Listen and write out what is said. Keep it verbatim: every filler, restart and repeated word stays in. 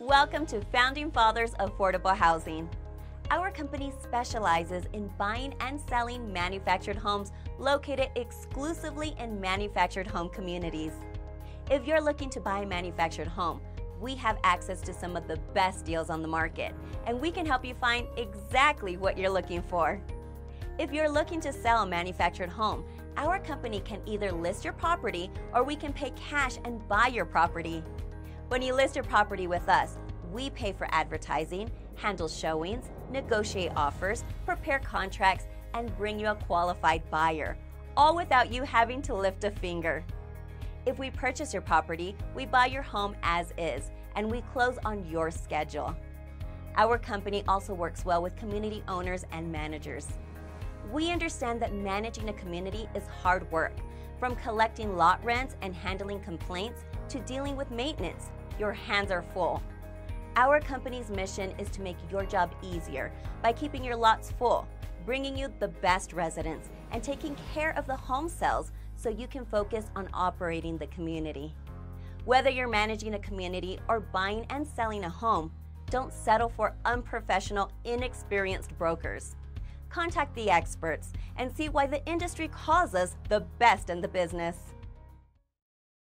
Welcome to Founding Fathers Affordable Housing. Our company specializes in buying and selling manufactured homes located exclusively in manufactured home communities. If you're looking to buy a manufactured home, we have access to some of the best deals on the market, and we can help you find exactly what you're looking for. If you're looking to sell a manufactured home, our company can either list your property or we can pay cash and buy your property. When you list your property with us, we pay for advertising, handle showings, negotiate offers, prepare contracts, and bring you a qualified buyer, all without you having to lift a finger. If we purchase your property, we buy your home as is, and we close on your schedule. Our company also works well with community owners and managers. We understand that managing a community is hard work, from collecting lot rents and handling complaints to dealing with maintenance. Your hands are full. Our company's mission is to make your job easier by keeping your lots full, bringing you the best residents, and taking care of the home sales so you can focus on operating the community. Whether you're managing a community or buying and selling a home, don't settle for unprofessional, inexperienced brokers. Contact the experts and see why the industry calls us the best in the business.